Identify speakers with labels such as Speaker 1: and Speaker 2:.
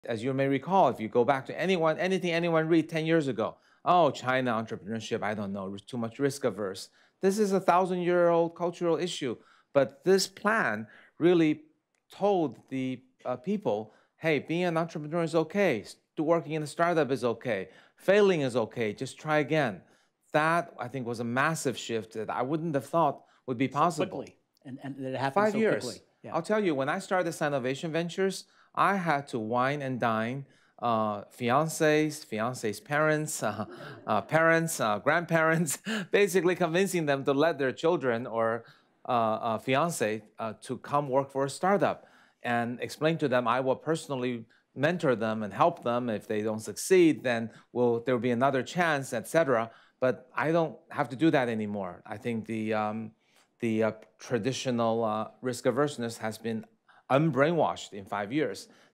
Speaker 1: As you may recall, if you go back to anything anyone read 10 years ago, oh, China entrepreneurship, I don't know, too much risk averse. This is a 1,000-year-old cultural issue. But this plan really told the people, hey, being an entrepreneur is okay. Working in a startup is okay. Failing is okay. Just try again. That, I think, was a massive shift that I wouldn't have thought would be possible.
Speaker 2: Quickly. And it happened
Speaker 1: 5
Speaker 2: so
Speaker 1: years.
Speaker 2: quickly. Yeah.
Speaker 1: I'll tell you, when I started Sinovation Ventures, I had to wine and dine fiancés, parents, grandparents, basically convincing them to let their children or fiancé to come work for a startup, and explain to them I will personally mentor them and help them. If they don't succeed, then there will be another chance, etc. But I don't have to do that anymore. I think the traditional risk averseness has been unbrainwashed in 5 years.